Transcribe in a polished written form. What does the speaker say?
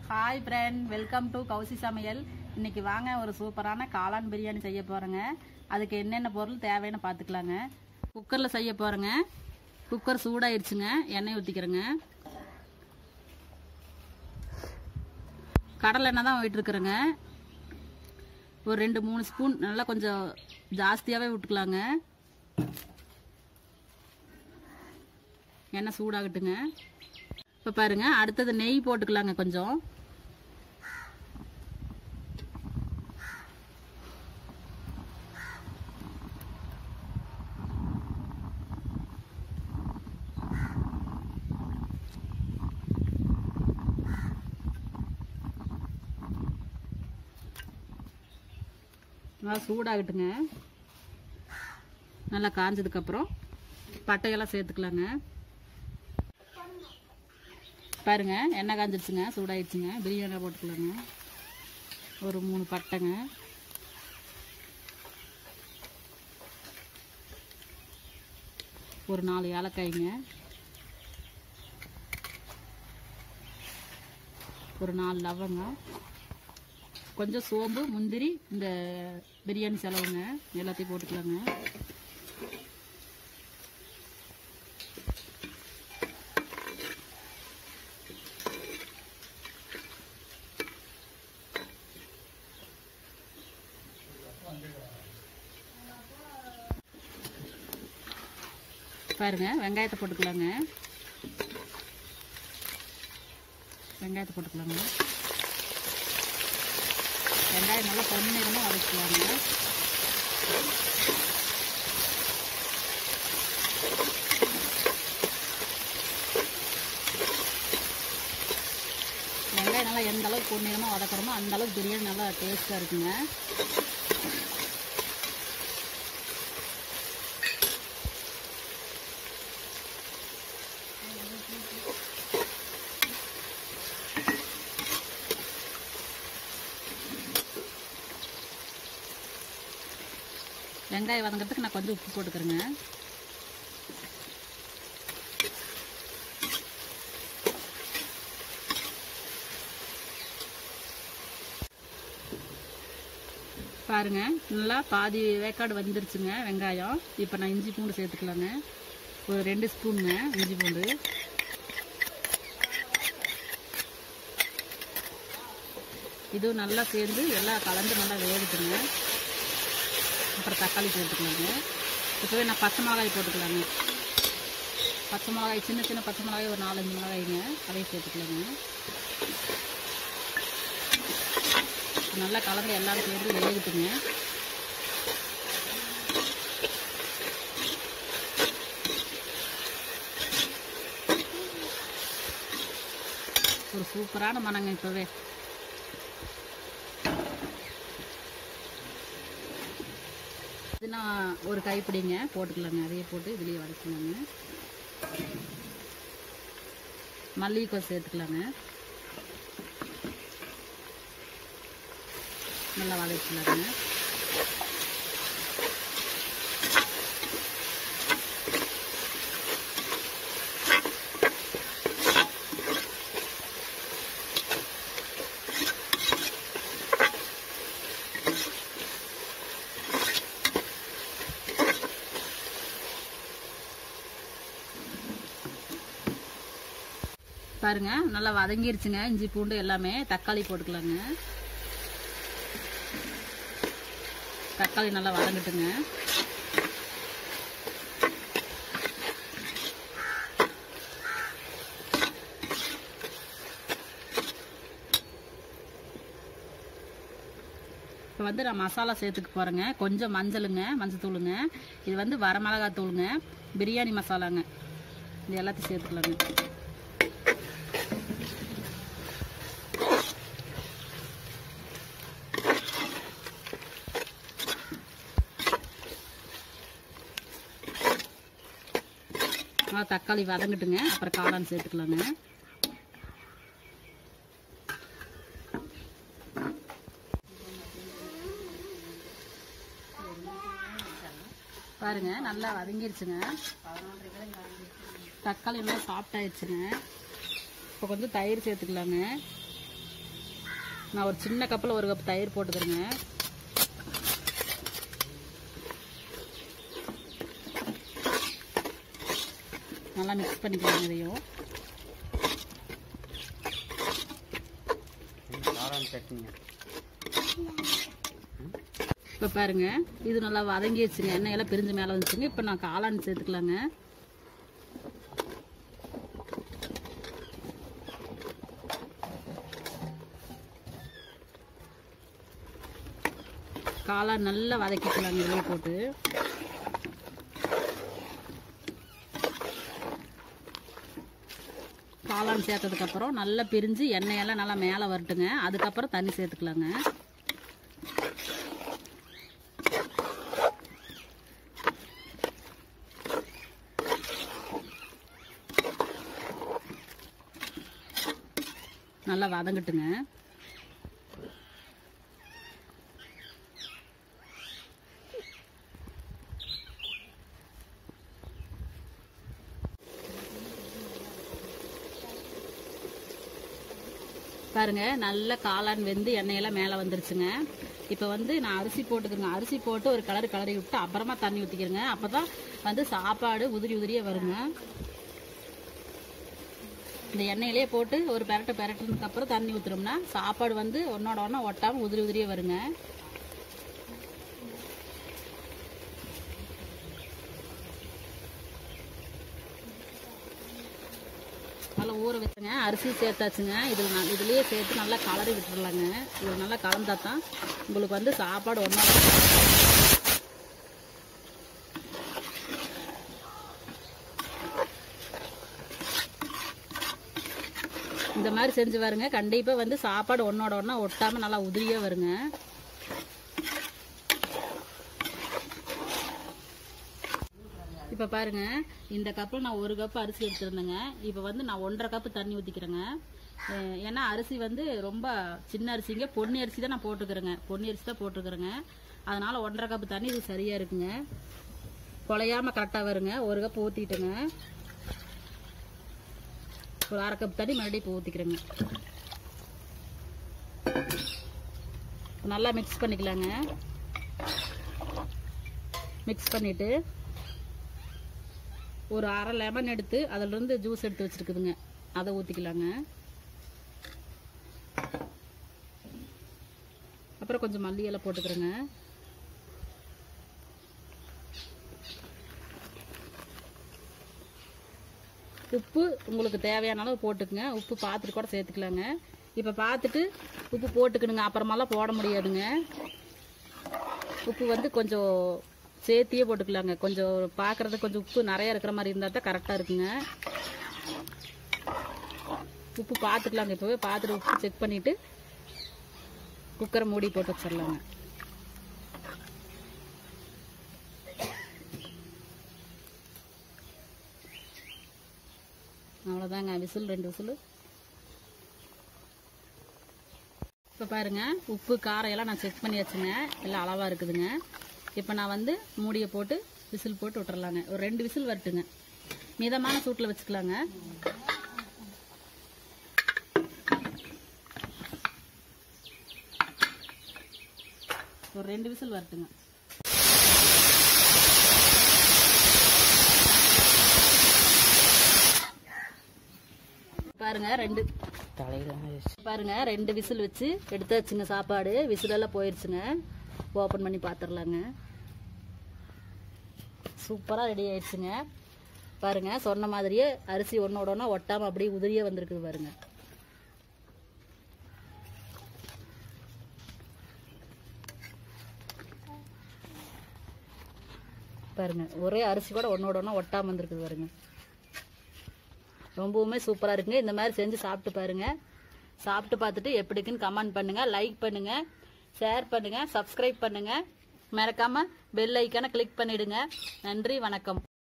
Hi friend, welcome to Kousi சமையல். இன்னைக்கு வாங்க ஒரு சூப்பரான காளான் பிரியாணி செய்ய போறேங்க. அதுக்கு என்னென்ன பொருள் தேவைன்னு பார்த்துக்கலாங்க. குக்கர்ல செய்ய போறேங்க. குக்கர் சூடாயிருச்சுங்க. எண்ணெய் ஊற்றிக்கிறேங்க. கடலை எண்ணெய் தான் விட்டுருக்குறேங்க. ஒரு 2-3 ஸ்பூன் நல்லா கொஞ்சம் ஜாஸ்தியாகவே விட்டுக்கலாங்க. எண்ணெய் சூடாகட்டுங்க. இப்போ பாருங்க, அடுத்தது நெய் போட்டுக்கலாங்க. கொஞ்சம் நல்லா சூடாகட்டுங்க. நல்லா காஞ்சதுக்கப்புறம் பட்டையெல்லாம் சேர்த்துக்கலாங்க. பாருங்க, எண்ணெய் காஞ்சிடுச்சுங்க, சூடாயிடுச்சுங்க. பிரியாணி போட்டுக்கலாங்க. ஒரு 3 பட்டைங்க, ஒரு 4 ஏலக்காய்ங்க, ஒரு 4 லவங்கம், கொஞ்சம் சோம்பு, முந்திரி, இந்த பிரியாணி செலவுங்க எல்லாத்தையும் போட்டுக்கலாங்க. பாருங்க, வெங்காயத்தை போட்டுக்கலாங்க. வெங்காயம் நல்லா பொன்னிறமாக வதக்கலாங்க. வெங்காயம் நல்லா எந்த அளவுக்கு பொன்னிறமாக வதக்கிறோமோ அந்த அளவுக்கு பிரியாணி நல்லா டேஸ்ட்டாக இருக்குங்க. வெங்காயம் வதங்கிறதுக்கு நான் கொஞ்சம் உப்பு போட்டுக்கிறேங்க. பாருங்க, நல்லா பாதி வேக்காடு வந்துருச்சுங்க வெங்காயம். இப்போ நான் இஞ்சி பூண்டு சேர்த்துக்கலாங்க. ஒரு 2 ஸ்பூனுங்க இஞ்சி பூண்டு. இதுவும் நல்லா சேர்ந்து எல்லாம் கலந்து நல்லா வேகட்டுங்க. அப்புறம் தக்காளி சேர்த்துக்கலாங்க. இப்போவே நான் பச்சை மிளகாய் போட்டுக்கலாங்க. பச்சை மிளகாய், சின்ன பச்சை மிளகாய் ஒரு 4-5 மிளகாய்ங்க, அதையும் சேர்த்துக்கலாங்க. நல்லா கலந்து எல்லாரும் சேர்ந்து வேகட்டுங்க. ஒரு சூப்பரான மணங்க. இப்போவே நான் ஒரு கைப்பிடிங்க போட்டுக்கலாங்க. அதையே போட்டு இதுலேயே வதக்கலாங்க. மல்லிகை சேர்த்துக்கலாங்க. நல்லா வதக்கலாங்க. பாருங்க, நல்லா வதங்கிருச்சுங்க இஞ்சி பூண்டு எல்லாமே. தக்காளி போட்டுக்கலாங்க. தக்காளி நல்லா வதங்கட்டுங்க. இப்போ வந்து நான் மசாலா சேர்த்துக்க போறேங்க. கொஞ்சம் மஞ்சளுங்க, மஞ்சத்தூளுங்க. இது வந்து வரமிளகாய் தூளுங்க, பிரியாணி மசாலாங்க. இது எல்லாத்தையும் சேர்த்துக்கலாங்க. தக்காளி வதங்கட்டுங்க. அப்புறம் காளான் சேர்த்துக்கலாங்க. பாருங்க, நல்லா வதங்கிருச்சுங்க. தக்காளி நல்லா சாஃப்ட் ஆயிடுச்சுங்க. இப்போ கொஞ்சம் தயிர் சேர்த்துக்கலாங்க. நான் ஒரு சின்ன கப்பில் 1 கப் தயிர் போட்டுக்கிறேங்க. நல்லா மிக்ஸ் பண்ணிக்கலாம் இதையும். இப்போ பாருங்க, இது நல்லா வதங்கிடுச்சுங்க. எண்ணெயெல்லாம் பிரிஞ்சு மேலே வந்துச்சுங்க. இப்போ நான் காளான் சேர்த்துக்கலாங்க. காளான் நல்லா வதக்கிக்கலாங்க இதில் போட்டு. காளான் சேர்த்ததுக்கப்புறம் நல்லா பிரிஞ்சு எண்ணெயெல்லாம் நல்லா மேலே வரட்டுங்க. அதுக்கப்புறம் தண்ணி சேர்த்துக்கலாங்க. நல்லா வதங்கட்டுங்க. பாருங்க, நல்ல காளான் வெந்து எண்ணெயெல்லாம் மேலே வந்துருச்சுங்க. இப்போ வந்து நான் அரிசி போட்டுக்கிறேங்க. அரிசி போட்டு ஒரு கிளறி விட்டு அப்புறமா தண்ணி ஊற்றிக்கிறேங்க. அப்போ தான் வந்து சாப்பாடு உதிரியாக வருங்க. இந்த எண்ணெயிலே போட்டு ஒரு பெரட்டுனதுக்கு அப்புறம் தண்ணி ஊற்றுறோம்னா சாப்பாடு வந்து ஒன்னோட ஒன்றா ஒட்டாமல் உதிரியாக வருங்க. நல்லா ஊற வச்சுங்க. அரிசி சேர்த்தாச்சுங்க. இதுலேயே சேர்த்து நல்லா கலரி விட்டுடலாங்க. இது நல்லா கலந்தா தான் உங்களுக்கு வந்து சாப்பாடு ஒன்றா. இந்த மாதிரி செஞ்சு பாருங்க. கண்டிப்பாக வந்து சாப்பாடு ஒன்னோட ஒன்றா ஒட்டாமல் நல்லா உதிரியாக வருங்க. இப்போ பாருங்க, இந்த கப்பில் நான் 1 கப் அரிசி எடுத்துருந்தேங்க. இப்போ வந்து நான் 1.5 கப்பு தண்ணி ஊற்றிக்கிறேங்க. ஏன்னா அரிசி வந்து ரொம்ப சின்ன அரிசிங்க. பொன்னி அரிசி தான் நான் போட்டுக்கிறேங்க. பொன்னி அரிசி தான் போட்டுக்கிறேங்க. அதனால 1.5 கப்பு தண்ணி இது சரியா இருக்குங்க. குழையாம கரெக்டாக வருங்க. 1 கப் ஊற்றிட்டுங்க. ஒரு 1/2 கப் தண்ணி மறுபடியும் இப்போ ஊற்றிக்கிறேங்க. நல்லா மிக்ஸ் பண்ணிக்கலாங்க. மிக்ஸ் பண்ணிட்டு ஒரு 1/2 லெமன் எடுத்து அதிலிருந்து ஜூஸ் எடுத்து வச்சிருக்குதுங்க. அதை ஊற்றிக்கலாங்க. அப்புறம் கொஞ்சம் மல்லி இலை போட்டுக்கிறேங்க. உப்பு உங்களுக்கு தேவையான அளவு போட்டுக்குங்க. உப்பு பார்த்துட்டு கூட சேர்த்துக்கலாங்க. இப்போ பார்த்துட்டு உப்பு போட்டுக்கணுங்க. அப்புறமாலாம் போட முடியாதுங்க. உப்பு வந்து கொஞ்சம் சேர்த்தியே போட்டுக்கலாங்க. கொஞ்சம் பார்க்குறதுக்கு கொஞ்சம் உப்பு நிறையா இருக்கிற மாதிரி இருந்தால் தான் கரெக்டாக இருக்குங்க. உப்பு பார்த்துக்கலாங்க. இப்போவே பார்த்துட்டு உப்பு செக் பண்ணிவிட்டு குக்கரை மூடி போட்டு வச்சிடலாங்க. அவ்வளோதாங்க. Whistle 2 whistle. இப்போ பாருங்க, உப்பு காரம் எல்லாம் நான் செக் பண்ணி வச்சுங்க. எல்லாம் அளவாக இருக்குதுங்க. இப்போ நான் வந்து மூடியை போட்டு விசில் போட்டு விட்டுறலாங்க. ஒரு 2 விசில் வரட்டுங்க. மிதமான சூட்டில் வச்சுக்கலாங்க. ஒரு 2 விசில் வரட்டுங்க. பாருங்க, 2 விசில் வச்சு எடுத்தாச்சுங்க. சாப்பாடு விசிலெல்லாம் போயிடுச்சுங்க. ஓப்பன் பண்ணி பார்த்துடலாங்க. சூப்பராக ரெடி ஆயிடுச்சுங்க. பாருங்க, சொன்ன மாதிரியே அரிசி ஒன்னோட ஒன்றா ஒட்டாமல் அப்படியே உதிரியாக வந்திருக்குது பாருங்க. பாருங்க, ஒரே அரிசி கூட ஒன்னோட ஒன்றா ஒட்டாமல் வந்திருக்குது பாருங்க. ரொம்பவுமே சூப்பராக இருக்குங்க. இந்த மாதிரி செஞ்சு சாப்பிட்டு பாருங்க. சாப்பிட்டு பார்த்துட்டு எப்படிக்குன்னு கமெண்ட் பண்ணுங்க, லைக் பண்ணுங்க, ஷேர் பண்ணுங்க, சப்ஸ்கிரைப் பண்ணுங்க. மறக்காம பெல் ஐக்கானை கிளிக் பண்ணிடுங்க. நன்றி, வணக்கம்.